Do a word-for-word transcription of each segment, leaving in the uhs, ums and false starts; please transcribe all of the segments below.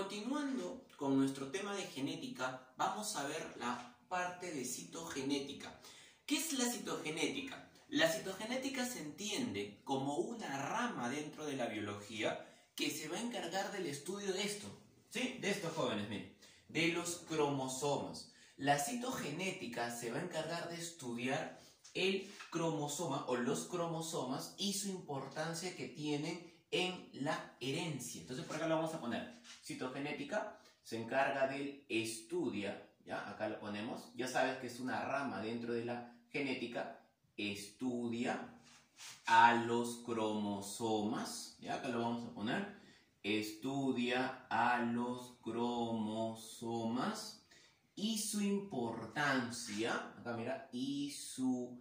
continuando con nuestro tema de genética, vamos a ver la parte de citogenética. ¿Qué es la citogenética? La citogenética se entiende como una rama dentro de la biología que se va a encargar del estudio de esto, ¿sí? De estos jóvenes, miren, de los cromosomas. La citogenética se va a encargar de estudiar el cromosoma o los cromosomas y su importancia que tienen en la herencia. Entonces por acá lo vamos a poner. Citogenética se encarga del estudia, ¿ya? Acá lo ponemos. Ya sabes que es una rama dentro de la genética. Estudia a los cromosomas, ¿ya? Acá lo vamos a poner. Estudia a los cromosomas y su importancia, acá mira, y su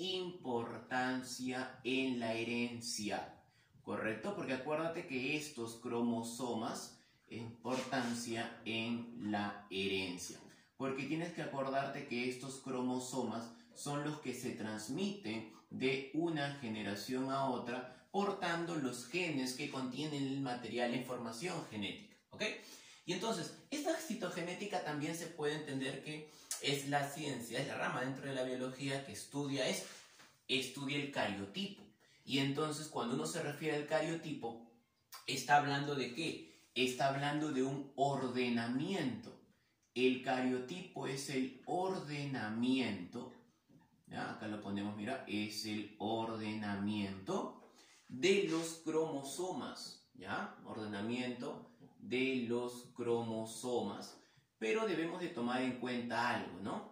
importancia en la herencia. ¿Correcto? Porque acuérdate que estos cromosomas, importancia en la herencia. Porque tienes que acordarte que estos cromosomas son los que se transmiten de una generación a otra, portando los genes que contienen el material, la información genética. ¿Ok? Y entonces, esta citogenética también se puede entender que es la ciencia, es la rama dentro de la biología que estudia esto, estudia el cariotipo. Y entonces cuando uno se refiere al cariotipo, está hablando de ¿qué? Está hablando de un ordenamiento. El cariotipo es el ordenamiento, ¿ya? Acá lo ponemos, mira, es el ordenamiento de los cromosomas, ¿ya? Ordenamiento de los cromosomas. Pero debemos de tomar en cuenta algo, ¿no?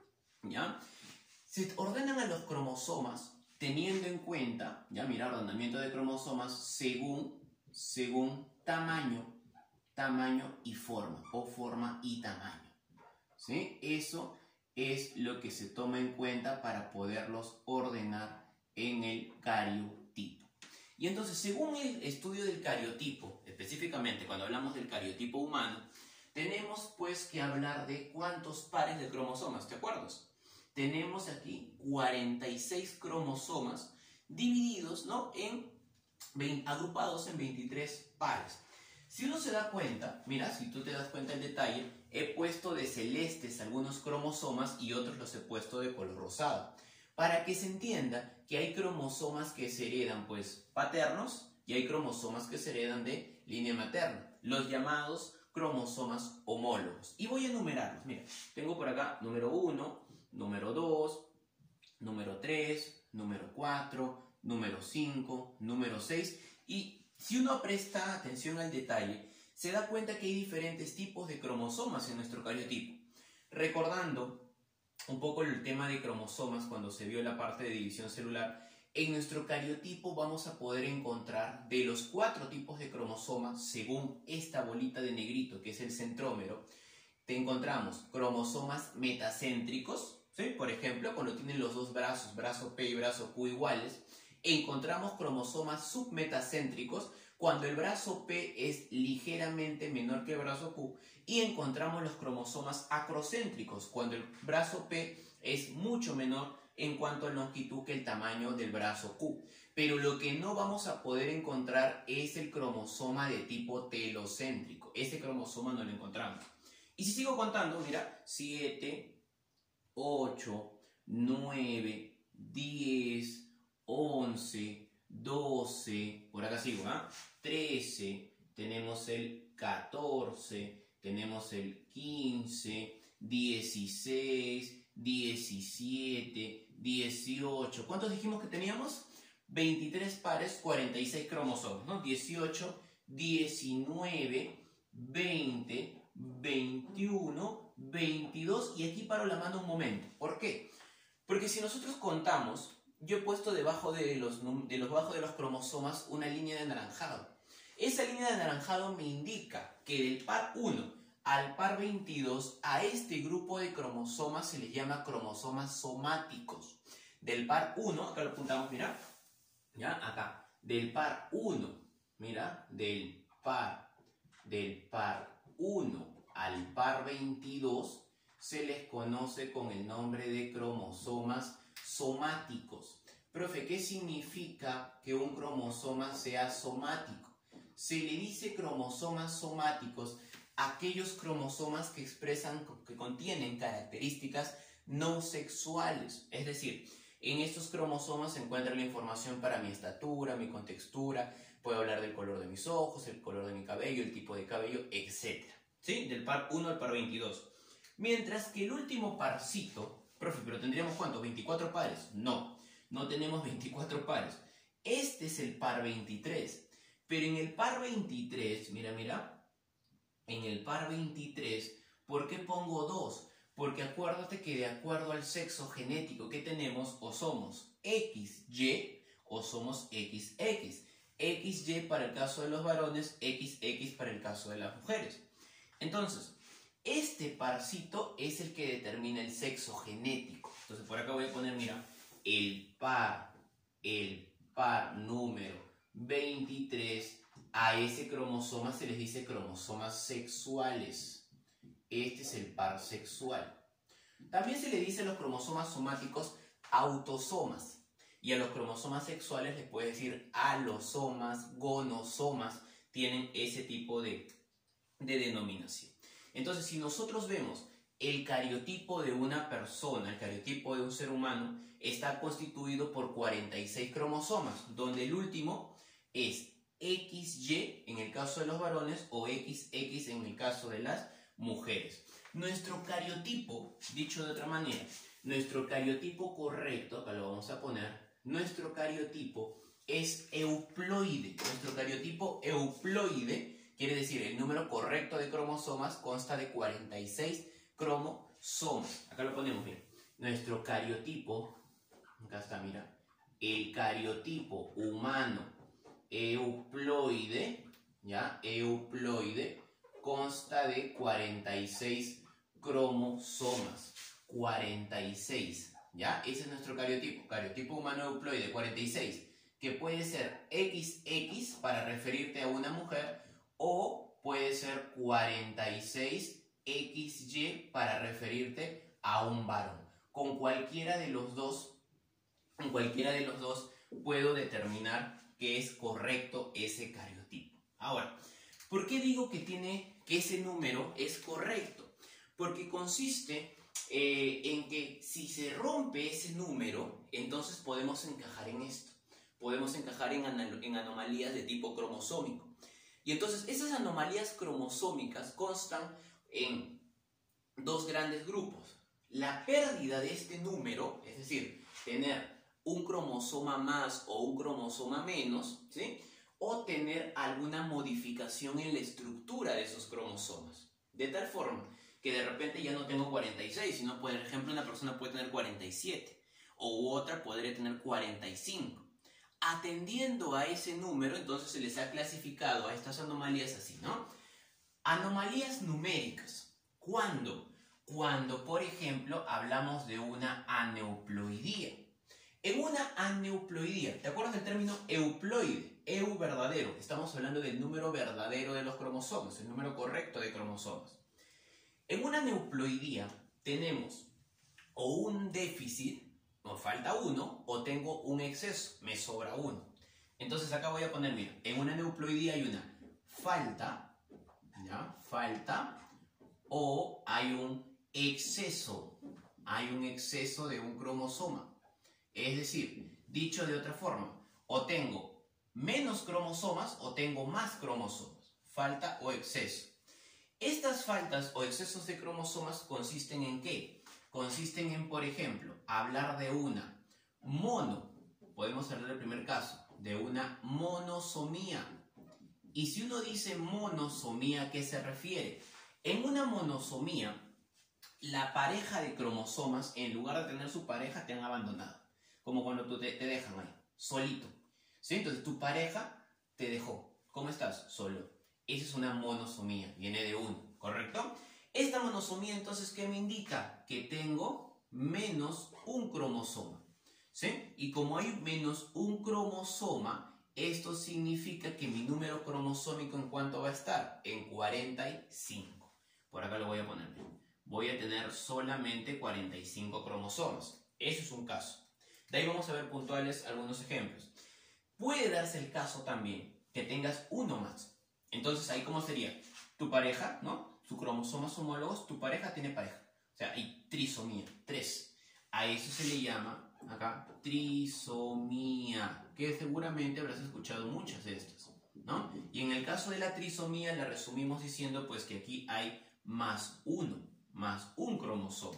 ¿Ya? Se ordenan a los cromosomas teniendo en cuenta, ya mira, ordenamiento de cromosomas según, según tamaño, tamaño y forma, o forma y tamaño, ¿sí? Eso es lo que se toma en cuenta para poderlos ordenar en el cariotipo. Y entonces, según el estudio del cariotipo, específicamente cuando hablamos del cariotipo humano, tenemos pues que hablar de cuántos pares de cromosomas, ¿te acuerdas? Tenemos aquí cuarenta y seis cromosomas divididos, ¿no? en veinte, agrupados en veintitrés pares. Si uno se da cuenta, mira, si tú te das cuenta del detalle, he puesto de celestes algunos cromosomas y otros los he puesto de color rosado, para que se entienda que hay cromosomas que se heredan pues paternos y hay cromosomas que se heredan de línea materna, los llamados cromosomas homólogos. Y voy a enumerarlos. Mira, tengo por acá número uno, número dos, número tres, número cuatro, número cinco, número seis. Y si uno presta atención al detalle, se da cuenta que hay diferentes tipos de cromosomas en nuestro cariotipo. Recordando un poco el tema de cromosomas cuando se vio la parte de división celular, en nuestro cariotipo vamos a poder encontrar de los cuatro tipos de cromosomas, según esta bolita de negrito que es el centrómero, te encontramos cromosomas metacéntricos, ¿sí? Por ejemplo, cuando tienen los dos brazos, brazo P y brazo Q iguales. Encontramos cromosomas submetacéntricos cuando el brazo P es ligeramente menor que el brazo Q. Y encontramos los cromosomas acrocéntricos cuando el brazo P es mucho menor en cuanto a longitud que el tamaño del brazo Q. Pero lo que no vamos a poder encontrar es el cromosoma de tipo telocéntrico. Ese cromosoma no lo encontramos. Y si sigo contando, mira, siete, ocho, nueve, diez, once, doce, por acá sigo, ¿ah? trece, tenemos el catorce, tenemos el quince, dieciséis, diecisiete, dieciocho. ¿Cuántos dijimos que teníamos? veintitrés pares, cuarenta y seis cromosomas, ¿no? dieciocho, diecinueve, veinte, veintiuno, veintidós, y aquí paro la mano un momento. ¿Por qué? Porque si nosotros contamos, yo he puesto debajo de los, de los, debajo de los cromosomas una línea de anaranjado. Esa línea de anaranjado me indica que del par uno al par veintidós, a este grupo de cromosomas se les llama cromosomas somáticos. Del par uno, acá lo apuntamos, mira, ya, acá, del par uno, mira, del par, del par uno al par veintidós, se les conoce con el nombre de cromosomas somáticos. Profe, ¿qué significa que un cromosoma sea somático? se le dice cromosomas somáticos a aquellos cromosomas que expresan, que contienen características no sexuales. Es decir, en estos cromosomas se encuentra la información para mi estatura, mi contextura, puedo hablar del color de mis ojos, el color de mi cabello, el tipo de cabello, etcétera. ¿Sí? Del par uno al par veintidós. Mientras que el último parcito, profe, ¿pero tendríamos cuánto? ¿veinticuatro pares? No, no tenemos veinticuatro pares. Este es el par veintitrés. Pero en el par veintitrés, mira, mira, en el par veintitrés, ¿por qué pongo dos? Porque acuérdate que de acuerdo al sexo genético que tenemos, o somos equis ye o somos equis equis. equis ye para el caso de los varones, equis equis para el caso de las mujeres. Entonces, este parcito es el que determina el sexo genético. Entonces, por acá voy a poner, mira, el par, el par número veintitrés, a ese cromosoma se les dice cromosomas sexuales. Este es el par sexual. También se le dice a los cromosomas somáticos autosomas. Y a los cromosomas sexuales les puede decir alosomas, gonosomas. Tienen ese tipo de, de denominación. Entonces, si nosotros vemos el cariotipo de una persona, el cariotipo de un ser humano, está constituido por cuarenta y seis cromosomas, donde el último es equis ye en el caso de los varones o equis equis en el caso de las mujeres. Nuestro cariotipo, dicho de otra manera, nuestro cariotipo correcto, acá lo vamos a poner, nuestro cariotipo es euploide. Nuestro cariotipo euploide quiere decir el número correcto de cromosomas consta de cuarenta y seis cromosomas. Acá lo ponemos bien. Nuestro cariotipo, acá está, mira, el cariotipo humano euploide, ¿ya? Euploide consta de cuarenta y seis cromosomas. cuarenta y seis, ¿ya? Ese es nuestro cariotipo. Cariotipo humano euploide cuarenta y seis, que puede ser equis equis para referirte a una mujer o puede ser cuarenta y seis equis ye para referirte a un varón. Con cualquiera de los dos, con cualquiera de los dos puedo determinar que es correcto ese cariotipo. Ahora, ¿por qué digo que tiene que ese número es correcto? Porque consiste eh, en que si se rompe ese número, entonces podemos encajar en esto. Podemos encajar en, en anomalías de tipo cromosómico. Y entonces esas anomalías cromosómicas constan en dos grandes grupos. La pérdida de este número, es decir, tener un cromosoma más o un cromosoma menos, ¿sí? O tener alguna modificación en la estructura de esos cromosomas. De tal forma que de repente ya no tengo cuarenta y seis, sino por ejemplo una persona puede tener cuarenta y siete o otra podría tener cuarenta y cinco. Atendiendo a ese número, entonces se les ha clasificado a estas anomalías así, ¿no? Anomalías numéricas. ¿Cuándo? Cuando, por ejemplo, hablamos de una aneuploidía. En una aneuploidía, ¿te acuerdas del término euploide? Eu verdadero. Estamos hablando del número verdadero de los cromosomas, el número correcto de cromosomas. En una aneuploidía tenemos o un déficit, nos falta uno, o tengo un exceso, me sobra uno. Entonces acá voy a poner, mira, en una aneuploidía hay una falta, ¿ya? Falta, o hay un exceso, hay un exceso de un cromosoma. Es decir, dicho de otra forma, o tengo menos cromosomas o tengo más cromosomas, falta o exceso. Estas faltas o excesos de cromosomas consisten en ¿qué? Consisten en, por ejemplo, hablar de una mono, podemos hablar del primer caso, de una monosomía. Y si uno dice monosomía, ¿a qué se refiere? En una monosomía, la pareja de cromosomas, en lugar de tener su pareja, te han abandonado. Como cuando tú te, te dejan ahí, solito. ¿Sí? Entonces tu pareja te dejó. ¿Cómo estás? Solo. Esa es una monosomía, viene de uno, ¿correcto? Esta monosomía, entonces, ¿qué me indica? Que tengo menos un cromosoma, ¿sí? Y como hay menos un cromosoma, esto significa que mi número cromosómico, ¿en cuánto va a estar? En cuarenta y cinco. Por acá lo voy a poner. Voy a tener solamente cuarenta y cinco cromosomas. Eso es un caso. De ahí vamos a ver puntuales algunos ejemplos. Puede darse el caso también que tengas uno más. Entonces, ahí cómo sería tu pareja, ¿no? Sus cromosomas homólogos, tu pareja tiene pareja. O sea, hay trisomía, tres. A eso se le llama, acá, trisomía, que seguramente habrás escuchado muchas de estas, ¿no? Y en el caso de la trisomía la resumimos diciendo pues que aquí hay más uno, más un cromosoma.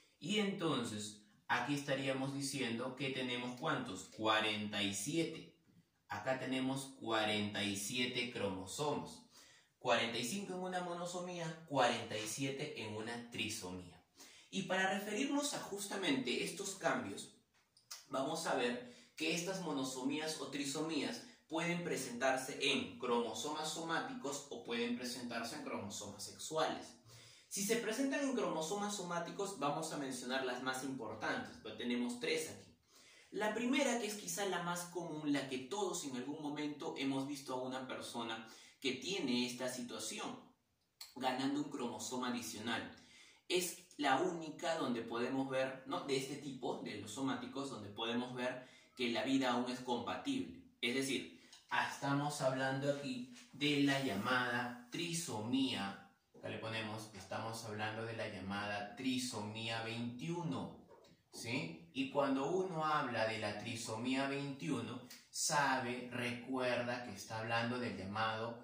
Y entonces, aquí estaríamos diciendo que tenemos ¿cuántos? cuarenta y siete. Acá tenemos cuarenta y siete cromosomas. cuarenta y cinco en una monosomía, cuarenta y siete en una trisomía. Y para referirnos a justamente estos cambios, vamos a ver que estas monosomías o trisomías pueden presentarse en cromosomas somáticos o pueden presentarse en cromosomas sexuales. Si se presentan en cromosomas somáticos, vamos a mencionar las más importantes, pero tenemos tres aquí. La primera, que es quizá la más común, la que todos en algún momento hemos visto a una persona que tiene esta situación, ganando un cromosoma adicional. Es la única donde podemos ver, ¿no? De este tipo, de los somáticos, donde podemos ver que la vida aún es compatible. Es decir, estamos hablando aquí de la llamada trisomía. Acá le ponemos, estamos hablando de la llamada trisomía veintiuno. ¿Sí? Y cuando uno habla de la trisomía veintiuno, sabe, recuerda que está hablando del llamado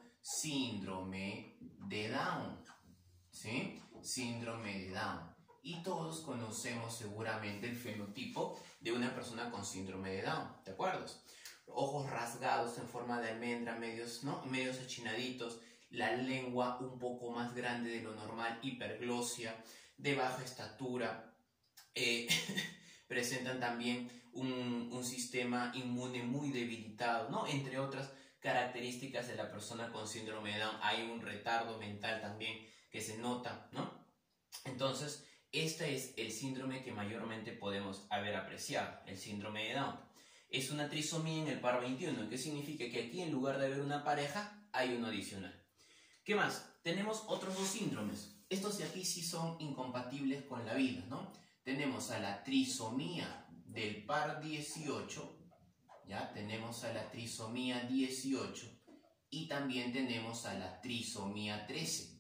síndrome de Down. ¿Sí? Síndrome de Down. Y todos conocemos seguramente el fenotipo de una persona con síndrome de Down, ¿de acuerdo? Ojos rasgados en forma de almendra, medios, ¿no? medios achinaditos, la lengua un poco más grande de lo normal, hiperglosia, de baja estatura. Eh, presentan también un, un sistema inmune muy debilitado, ¿no? Entre otras características de la persona con síndrome de Down, hay un retardo mental también que se nota, ¿no? Entonces, este es el síndrome que mayormente podemos haber apreciado, el síndrome de Down. Es una trisomía en el par veintiuno, que significa que aquí en lugar de haber una pareja, hay uno adicional. ¿Qué más? Tenemos otros dos síndromes. Estos de aquí sí son incompatibles con la vida, ¿no? Tenemos a la trisomía del par dieciocho, ¿ya? Tenemos a la trisomía dieciocho y también tenemos a la trisomía trece.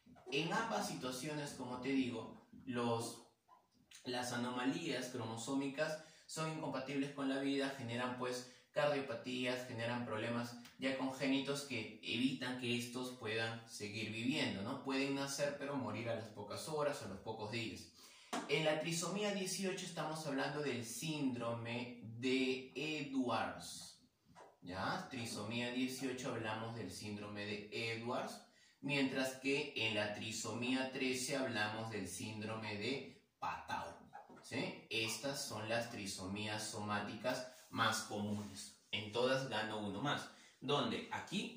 En ambas situaciones, como te digo, los, las anomalías cromosómicas son incompatibles con la vida, generan pues cardiopatías, generan problemas ya congénitos que evitan que estos puedan seguir viviendo, ¿no? Pueden nacer pero morir a las pocas horas o a los pocos días. En la trisomía dieciocho estamos hablando del síndrome de Edwards. ¿Ya? Trisomía dieciocho hablamos del síndrome de Edwards, mientras que en la trisomía trece hablamos del síndrome de Patau. ¿Sí? Estas son las trisomías somáticas más comunes. En todas gano uno más. Donde aquí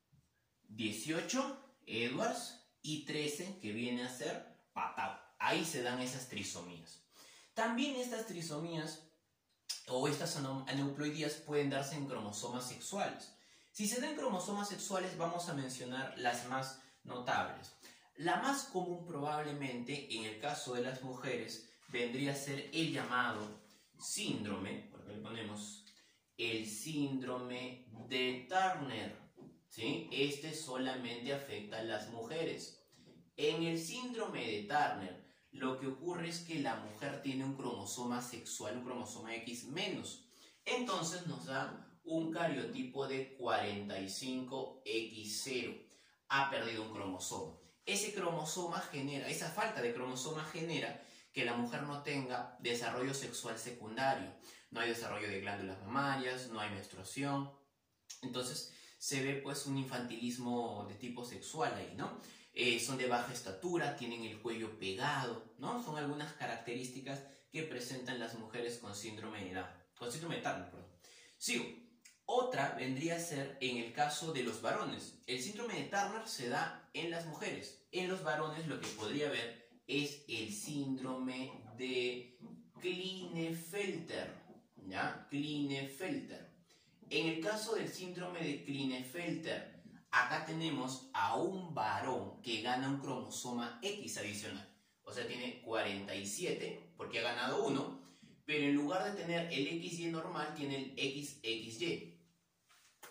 dieciocho, Edwards, y trece, que viene a ser Patau. Ahí se dan esas trisomías. También estas trisomías o estas aneuploidías pueden darse en cromosomas sexuales. Si se dan cromosomas sexuales, vamos a mencionar las más notables. La más común probablemente en el caso de las mujeres vendría a ser el llamado síndrome, por acá le ponemos el síndrome de Turner, ¿sí? Este solamente afecta a las mujeres. En el síndrome de Turner, lo que ocurre es que la mujer tiene un cromosoma sexual, un cromosoma X menos. Entonces nos da un cariotipo de cuarenta y cinco equis cero. Ha perdido un cromosoma. Ese cromosoma genera, esa falta de cromosoma genera que la mujer no tenga desarrollo sexual secundario. No hay desarrollo de glándulas mamarias, no hay menstruación. Entonces se ve pues un infantilismo de tipo sexual ahí, ¿no? Eh, son de baja estatura, tienen el cuello pegado, ¿no? Son algunas características que presentan las mujeres con síndrome de Down, con síndrome de Turner, perdón. Sigo. Otra vendría a ser en el caso de los varones. El síndrome de Turner se da en las mujeres. En los varones lo que podría haber es el síndrome de Klinefelter, ¿ya? Klinefelter. En el caso del síndrome de Klinefelter, acá tenemos a un varón que gana un cromosoma X adicional. O sea, tiene cuarenta y siete porque ha ganado uno, pero en lugar de tener el equis y normal, tiene el equis equis y.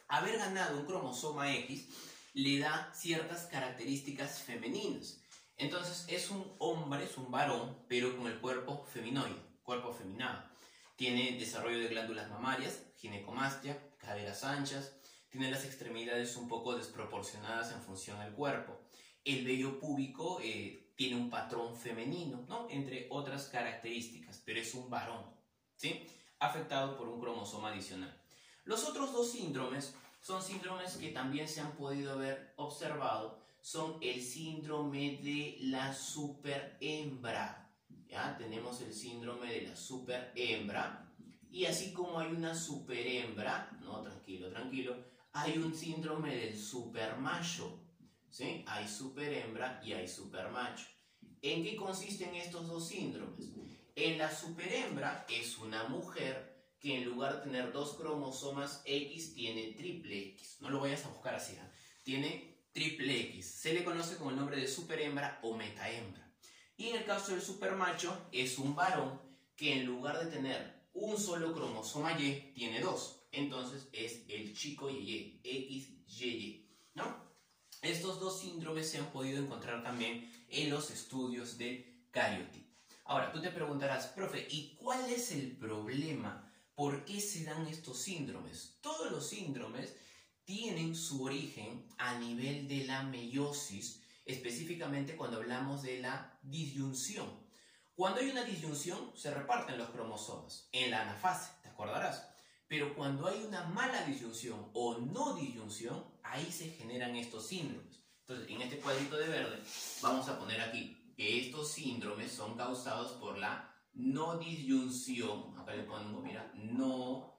haber ganado un cromosoma X le da ciertas características femeninas. Entonces es un hombre, es un varón, pero con el cuerpo feminoide, cuerpo afeminado. Tiene desarrollo de glándulas mamarias, ginecomastia, caderas anchas, tiene las extremidades un poco desproporcionadas en función al cuerpo. El vello púbico eh, tiene un patrón femenino, ¿no? Entre otras características, pero es un varón, ¿sí? Afectado por un cromosoma adicional. Los otros dos síndromes son síndromes que también se han podido haber observado, son el síndrome de la superhembra. ¿Ya? Tenemos el síndrome de la superhembra, y así como hay una superhembra, no, tranquilo, tranquilo, hay un síndrome del supermacho, ¿sí? Hay superhembra y hay supermacho. ¿En qué consisten estos dos síndromes? En la superhembra es una mujer que en lugar de tener dos cromosomas X tiene triple X. No lo vayas a buscar así, ¿eh? Tiene triple X. Se le conoce con el nombre de superhembra o metahembra. Y en el caso del supermacho es un varón que en lugar de tener un solo cromosoma Y tiene dos. Entonces es el chico Y, X Y Y, ¿no? Estos dos síndromes se han podido encontrar también en los estudios del cariotipo. Ahora, tú te preguntarás, profe, ¿y cuál es el problema? ¿Por qué se dan estos síndromes? Todos los síndromes tienen su origen a nivel de la meiosis, específicamente cuando hablamos de la disyunción. Cuando hay una disyunción, se reparten los cromosomas en la anafase, ¿te acordarás? Pero cuando hay una mala disyunción o no disyunción, ahí se generan estos síndromes. Entonces, en este cuadrito de verde, vamos a poner aquí que estos síndromes son causados por la no disyunción, acá le pongo, mira, no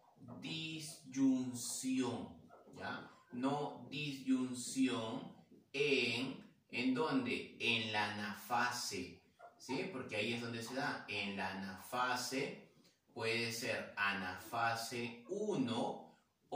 disyunción, ¿ya? No disyunción en, ¿en dónde? En la anafase, ¿sí? Porque ahí es donde se da, en la anafase, puede ser anafase uno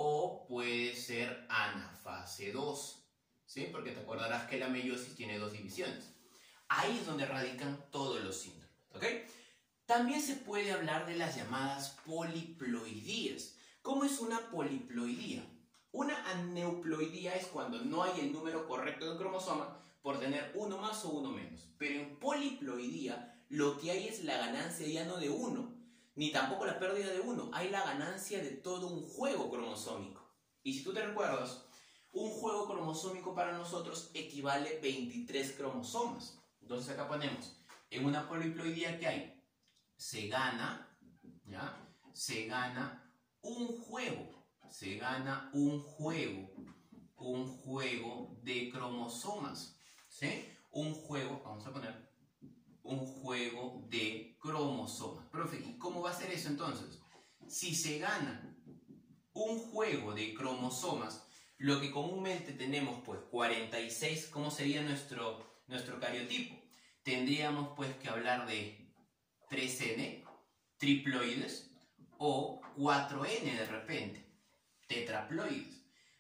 o puede ser anafase dos, ¿sí? Porque te acordarás que la meiosis tiene dos divisiones. Ahí es donde radican todos los síndromes, ¿ok? También se puede hablar de las llamadas poliploidías. ¿Cómo es una poliploidía? Una aneuploidía es cuando no hay el número correcto del cromosoma por tener uno más o uno menos. Pero en poliploidía lo que hay es la ganancia ya no de uno, ni tampoco la pérdida de uno. Hay la ganancia de todo un juego cromosómico. Y si tú te recuerdas, un juego cromosómico para nosotros equivale a veintitrés cromosomas. Entonces acá ponemos, en una poliploidía que hay, se gana, ¿ya? Se gana un juego, se gana un juego, un juego de cromosomas, ¿sí? Un juego, vamos a poner, un juego de cromosomas. Profe, ¿y cómo va a ser eso entonces? Si se gana un juego de cromosomas, lo que comúnmente tenemos, pues, cuarenta y seis, ¿cómo sería nuestro, nuestro cariotipo? Tendríamos, pues, que hablar de tres ene, triploides, o cuatro ene de repente, tetraploides.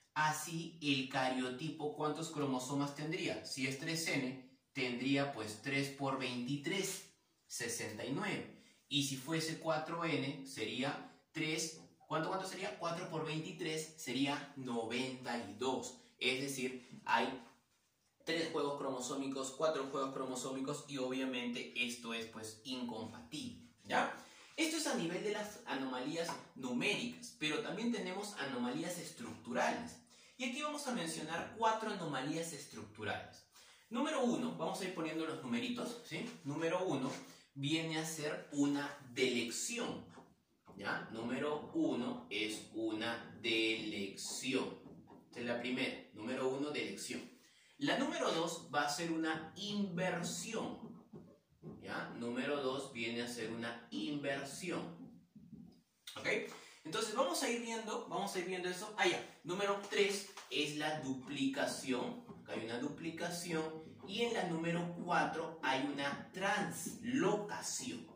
Así, el cariotipo, ¿cuántos cromosomas tendría? Si es tres ene, tendría pues tres por veintitrés, sesenta y nueve. Y si fuese cuatro ene, sería tres, ¿cuánto, cuánto sería? cuatro por veintitrés sería noventa y dos. Es decir, hay tres juegos cromosómicos, cuatro juegos cromosómicos, y obviamente esto es pues incompatible, ¿ya? Esto es a nivel de las anomalías numéricas, pero también tenemos anomalías estructurales. Y aquí vamos a mencionar cuatro anomalías estructurales. Número uno, vamos a ir poniendo los numeritos, ¿sí? Número uno viene a ser una delección, ¿ya? Número uno es una delección. Esta es la primera, número uno, delección. La número dos va a ser una inversión, ¿ya? Número dos viene a ser una inversión, ¿ok? Entonces vamos a ir viendo, vamos a ir viendo eso. Ah, ya. Número tres es la duplicación, acá hay una duplicación, y en la número cuatro hay una translocación,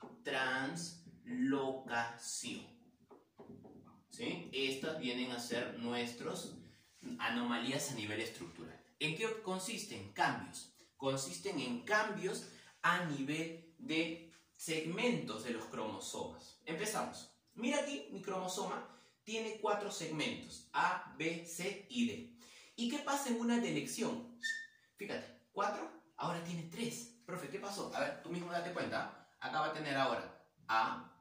translocación, ¿sí? Estas vienen a ser nuestras anomalías a nivel estructural. ¿En qué consisten? Cambios. Consisten en cambios a nivel de segmentos de los cromosomas. Empezamos. Mira aquí mi cromosoma. tiene cuatro segmentos, A, B, C y D. ¿Y qué pasa en una delección? Fíjate, cuatro, ahora tiene tres. Profe, ¿qué pasó? A ver, tú mismo date cuenta. Acá va a tener ahora A,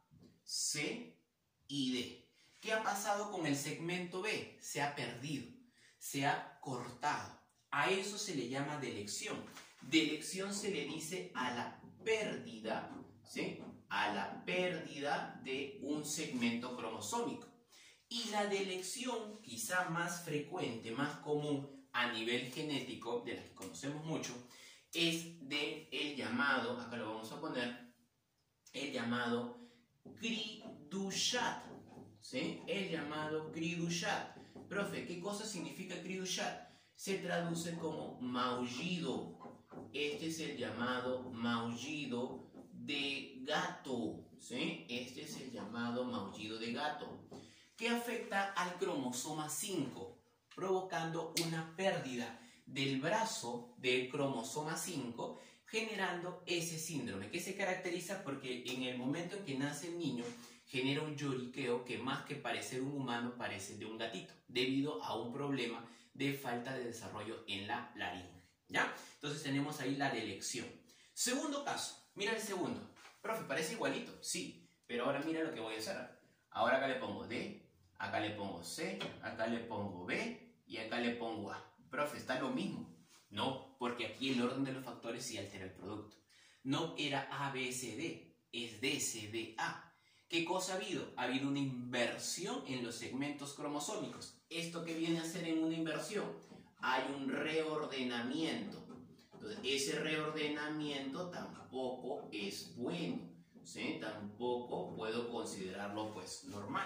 C y D. ¿Qué ha pasado con el segmento B? Se ha perdido, se ha cortado. A eso se le llama delección. Delección se le dice a la pérdida, ¿sí? A la pérdida de un segmento cromosómico. Y la delección, quizá más frecuente, más común a nivel genético, de la que conocemos mucho, es de el llamado, acá lo vamos a poner, el llamado cri du chat, ¿sí? El llamado cri du chat. Profe, ¿qué cosa significa cri du chat? Se traduce como maullido. Este es el llamado maullido de gato, ¿sí? Este es el llamado maullido de gato, que afecta al cromosoma cinco, provocando una pérdida del brazo del cromosoma cinco, generando ese síndrome, que se caracteriza porque en el momento en que nace el niño, genera un lloriqueo que más que parecer un humano, parece de un gatito, debido a un problema de falta de desarrollo en la laringe, ¿ya? Entonces tenemos ahí la delección. Segundo caso, mira el segundo. Profe, parece igualito, sí, pero ahora mira lo que voy a hacer. Ahora acá le pongo D, acá le pongo C, acá le pongo B y acá le pongo A. Profe, ¿está lo mismo? No, porque aquí el orden de los factores sí altera el producto. No era A, B, C, D, es D, C, D, A. ¿Qué cosa ha habido? Ha habido una inversión en los segmentos cromosómicos. ¿Esto qué viene a ser en una inversión? Hay un reordenamiento. Entonces, ese reordenamiento tampoco es bueno, ¿sí? Tampoco puedo considerarlo, pues, normal.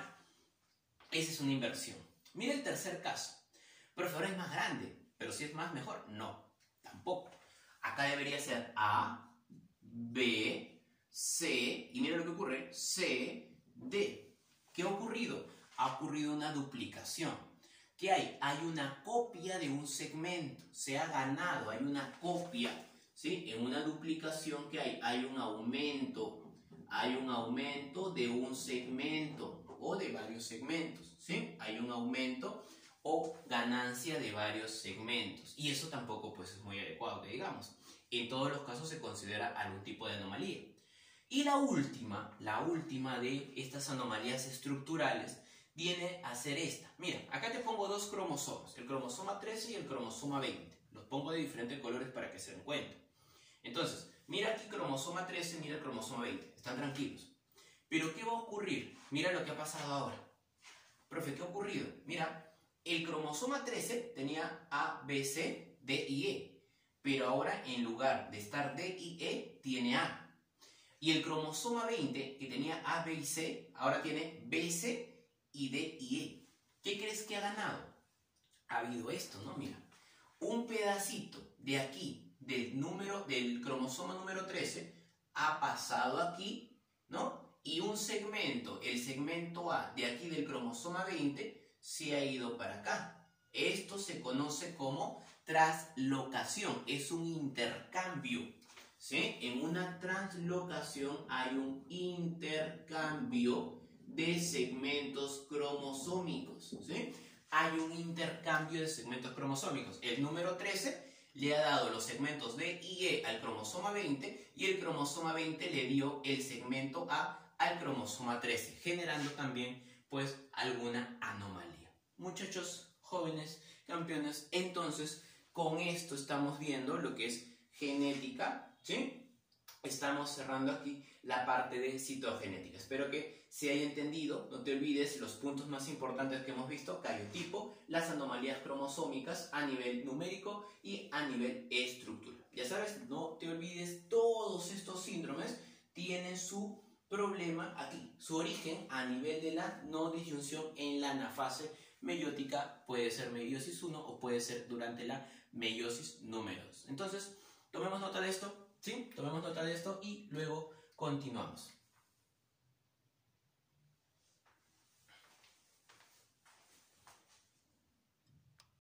Esa es una inversión. Mira el tercer caso. Profe, ahora es más grande, pero si es más, mejor. No, tampoco. Acá debería ser A, B, C, y mira lo que ocurre, C, D. ¿Qué ha ocurrido? Ha ocurrido una duplicación. ¿Qué hay? Hay una copia de un segmento, se ha ganado, hay una copia, ¿sí? En una duplicación, ¿qué hay? Hay un aumento, hay un aumento de un segmento o de varios segmentos, ¿sí? Hay un aumento o ganancia de varios segmentos, y eso tampoco, pues, es muy adecuado que digamos. En todos los casos se considera algún tipo de anomalía. Y la última, la última de estas anomalías estructurales viene a ser esta. Mira, acá te pongo dos cromosomas, el cromosoma trece y el cromosoma veinte. Los pongo de diferentes colores para que se den cuenta. Entonces, mira aquí cromosoma trece, mira el cromosoma veinte. Están tranquilos. Pero ¿qué va a ocurrir? Mira lo que ha pasado ahora. Profe, ¿qué ha ocurrido? Mira, el cromosoma trece tenía A, B, C, D y E. Pero ahora en lugar de estar D y E, tiene A. Y el cromosoma veinte, que tenía A, B y C, ahora tiene B, C y D y E. ¿Qué crees que ha ganado? Ha habido esto, ¿no? Mira, un pedacito de aquí, del, número, del cromosoma número trece, ha pasado aquí, ¿no? Y un segmento, el segmento A, de aquí del cromosoma veinte, se ha ido para acá. Esto se conoce como translocación, es un intercambio. ¿Sí? En una translocación hay un intercambio de segmentos cromosómicos, ¿sí? Hay un intercambio de segmentos cromosómicos. El número trece le ha dado los segmentos D y E al cromosoma veinte y el cromosoma veinte le dio el segmento A al cromosoma trece, generando también, pues, alguna anomalía. Muchachos, jóvenes, campeones, entonces, con esto estamos viendo lo que es genética, ¿sí? Estamos cerrando aquí la parte de citogenética. Espero que se haya entendido. No te olvides los puntos más importantes que hemos visto: cariotipo, las anomalías cromosómicas a nivel numérico y a nivel estructural. Ya sabes, no te olvides, todos estos síndromes tienen su problema aquí, su origen a nivel de la no disyunción en la anafase meiótica. Puede ser meiosis uno o puede ser durante la meiosis número dos. Entonces, tomemos nota de esto, ¿sí? Tomemos nota de esto y luego continuamos.